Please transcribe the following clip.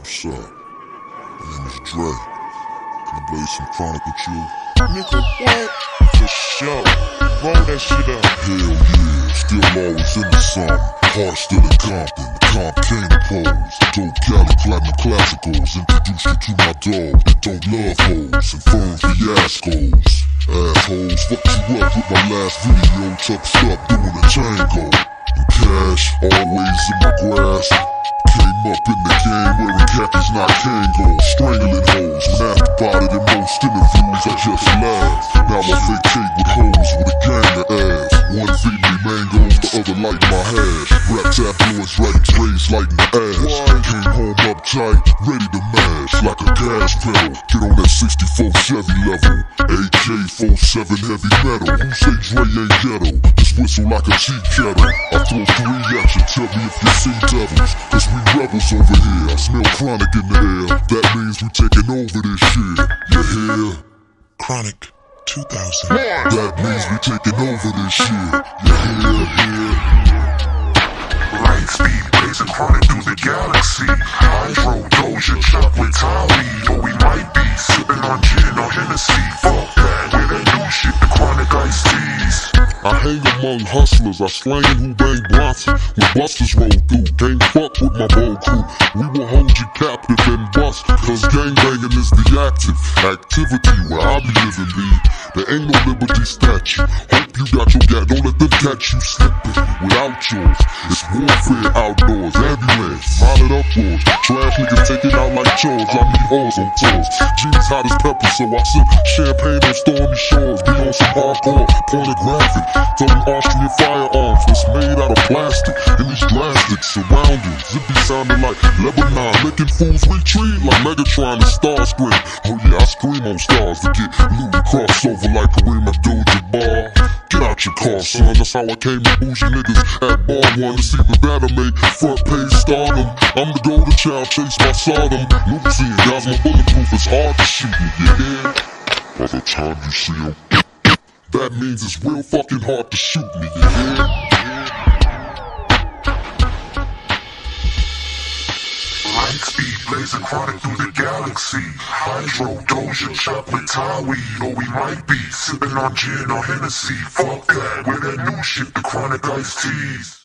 What's up? My name is Dre. Can I blaze some chronic with you? Nigga, what? For sure. Roll that shit up. Hell yeah, still always into something. Heart still in Compton, Comp Cane pose. Dope Cali Platinum Classicals. Introduced you to my dog that don't love hoes and firm fiascos. Assholes, fucked you up with my last video. Tucked up doing a tango. And cash, always in my grasp. Came up in the game wearing khakis, not Kango. Strangling hoes, when asked about it in most interviews, I just laugh. Now I vacate with hoes with a gang of ass. One feed me mangoes, the other light my hash. Raps affluence, right raised lighting the ass. Came home uptight, ready to mash like a gas pedal. Get on that 64 Chevy level. AK-47 heavy metal. Who say Dre ain't ghetto? Just whistle like a tea kettle. I throw 3 at you, tell me if you see devils. Cause we rebels over here. I smell chronic in the air. That means we taking over this shit. You hear? Chronic 2000. That means we taking over this shit. You hear? Light speed, blazing chronic through the galaxy. Hydro, Doja, chocolate, Thai weed. Or we might be sipping on gin or Hennessy. Fuck that, with that new shit, the chronic iced teas. I hang among hustlers, I slang who bang Bronson. When busters roll through, gang fuck with my bold crew. We will hold you captive and bust, cause gang banging is the active activity where I be living, B. There ain't no liberty statue. Hope you got your gat, don't let them catch you slipping without yours. It's warfare outdoors, ambulance, violent uproars. Trash niggas take it out like chores, I meet hoes on tours. G's hot as pepper, so I sip champagne on stormy shores. Be on some hardcore pornographic. Throwing Austrian firearms that's made out of plastic. In these drastic surroundings, it be sounding like Lebanon, making fools retreat like Megatron and Starscream. Oh yeah, I scream on stars to get loot and cross over like Kareem Abdul-Jabbar. Get out your car, son, that's how I came to bougie niggas at bar one to see the battle make front page stardom. I'm the golden child chased by Sodom. Lucy and guys, my bulletproof is hard to shoot me, you hear? By the time you see him, that means it's real fucking hard to shoot me, you hear? Light speed, blazing chronic through the galaxy. Hydro, Doja, chocolate, Thai weed. Or we might be sipping on gin or Hennessy. Fuck that, with that new shit, the chronic iced teas.